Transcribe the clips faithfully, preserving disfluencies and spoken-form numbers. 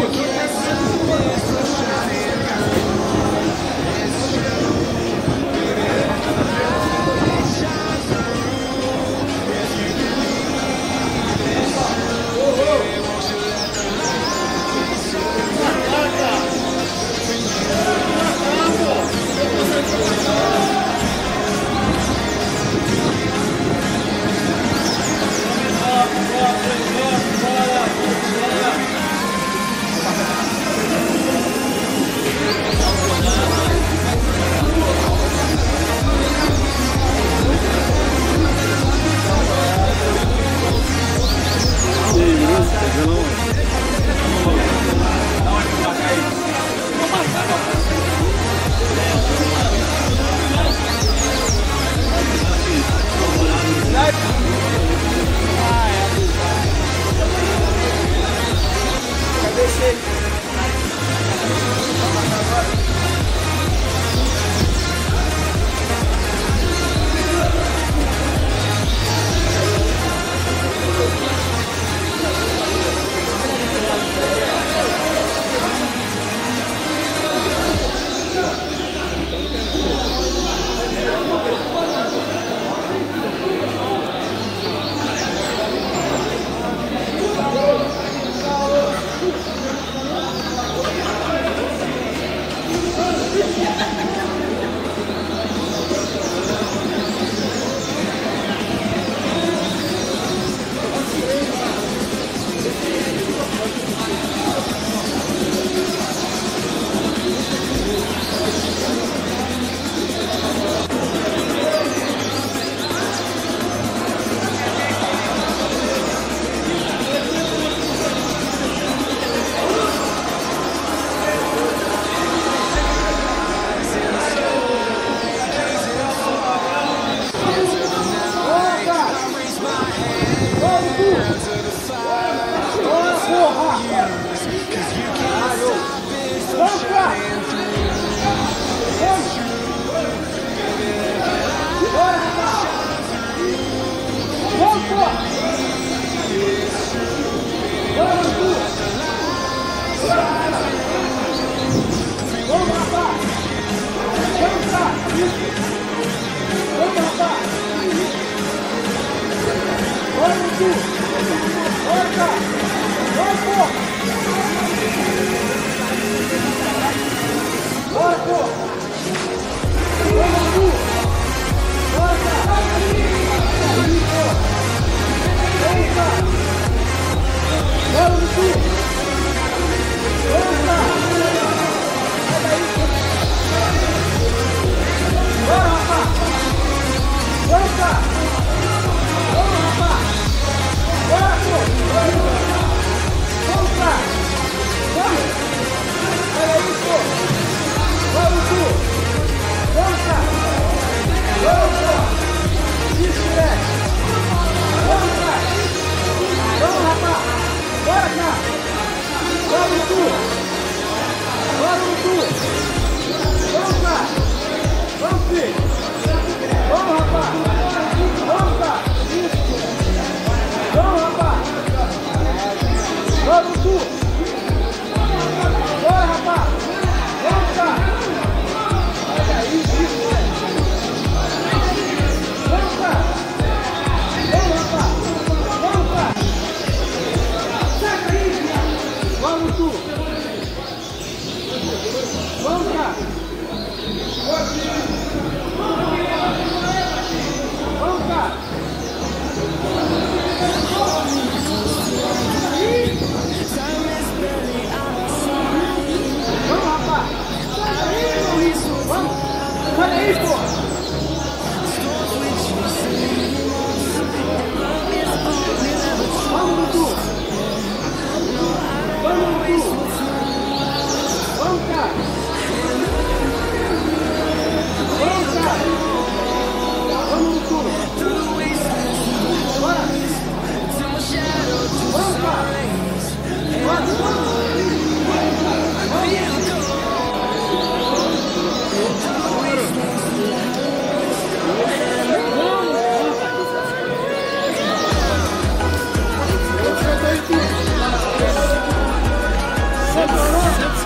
Vamos, Dudu!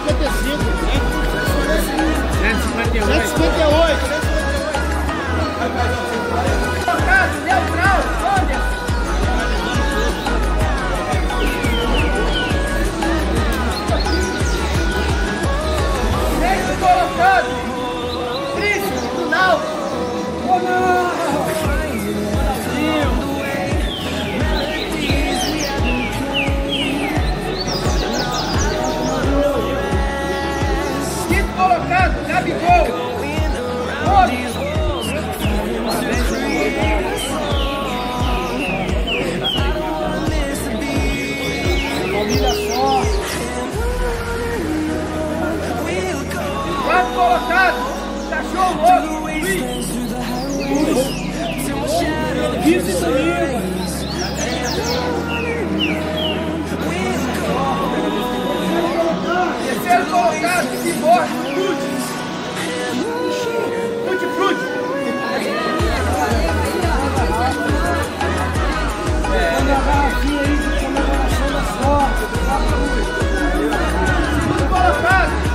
cinquenta e cinco, né? cento e cinquenta e oito. cento e cinquenta e oito. Colocado, neutral, Anderson. Sexto colocado, Cristo do Náutico. Oh, não! Quinto colocado, Gabigol. Quarto colocado, cachorro louco, Luiz. Isso também. Terceiro colocado, Cibor, Frutti. Frutti, Frutti. Manda a garrafinha aí de comemoração da sorte. Segundo colocado.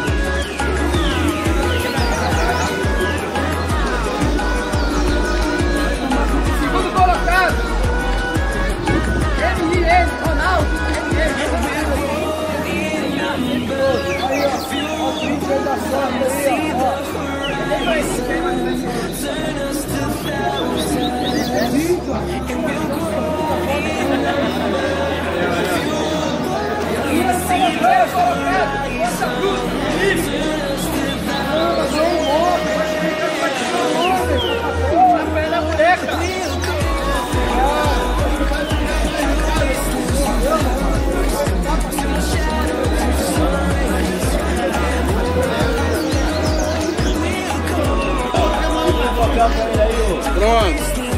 Segundo colocado. M R N, Ronaldo. M R N. Aí, ó. O príncipe da sorte aí, ó. Pronto.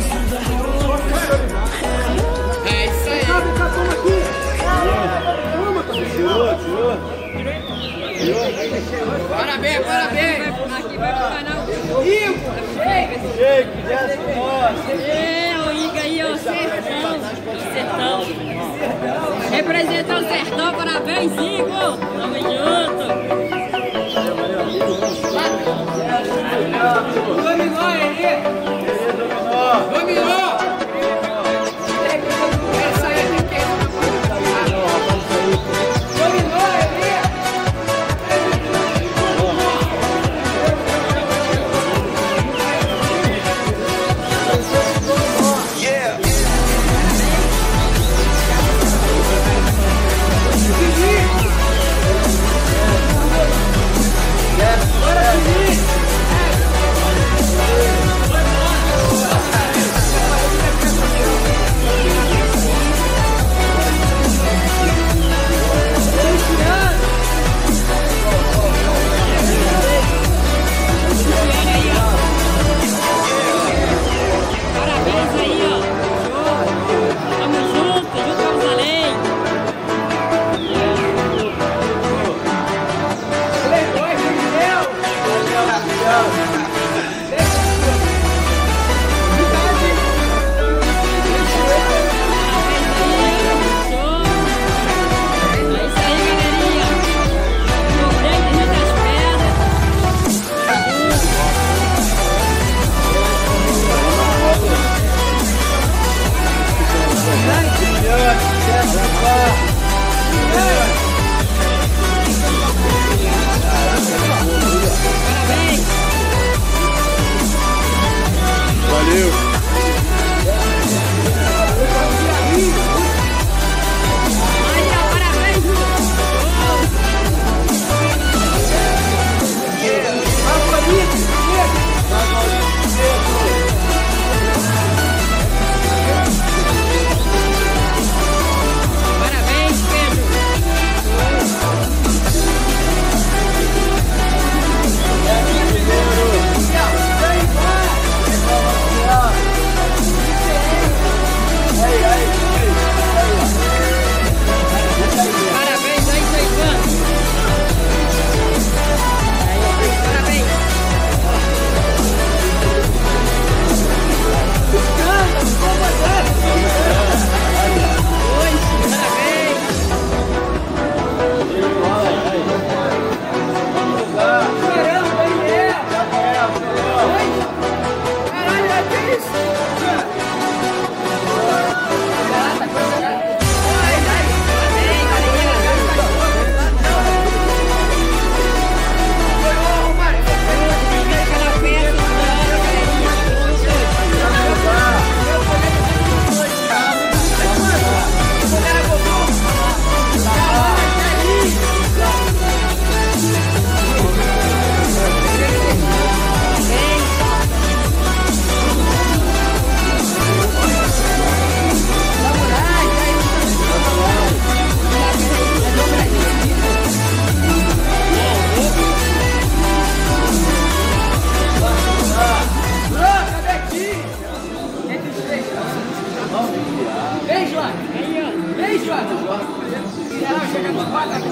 É isso aí. Tirou, tirou. Parabéns, parabéns. Aqui vai pro canal. Igor, chega. Chega, Jéssica, nossa. É, o Igor aí, ó, sertão. Sertão. Representando o sertão, parabéns, Igor. Tamo junto. Dominou aí. Dominou. Dominou. Essa aí é quem? Dominou aí. Yeah. Seguinte.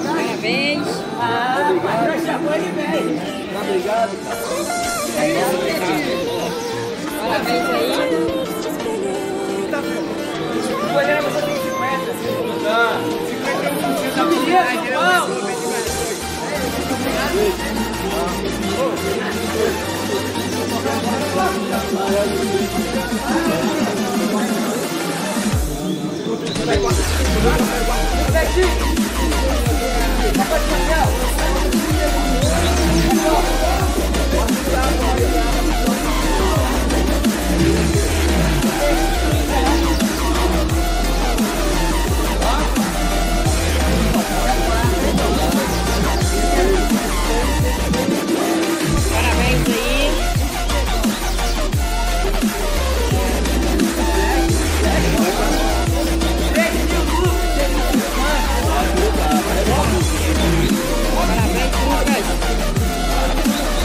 Parabéns. Ah, mas chamou ele bem. Obrigado, cara. Parabéns aí. Goleiro, você tem cinquenta. Tá. cinquenta e um por cento da comunidade. Parabéns aí. Parabéns, Lucas.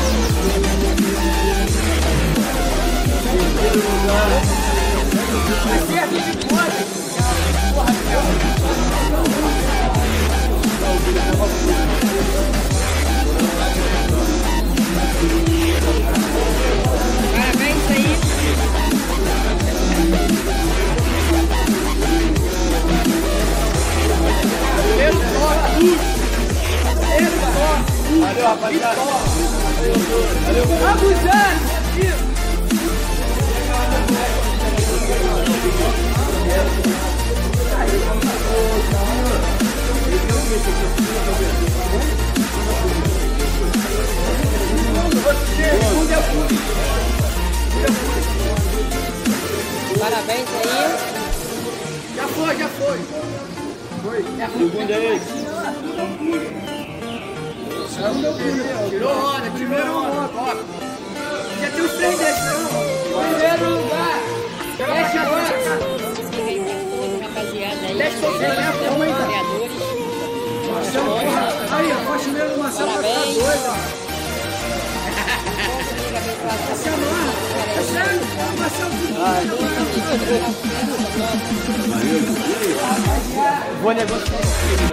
Parabéns aí. Valeu, rapaziada. Valeu, valeu. Abusando! Parabéns aí. Já foi, já foi. Foi. Segunda aí. Tirou onda, tirou onda. Já tem os três desses, não? Primeiro lugar. Fecha agora. Rapaziada aí. Deixa eu ver, né? Vamos aí, tá? Vereadores. Aí, ó, faxineiro do Marcelo vai ficar Parabéns. doido, ó. Se amarra. É sério, o Marcelo. Vou negociar.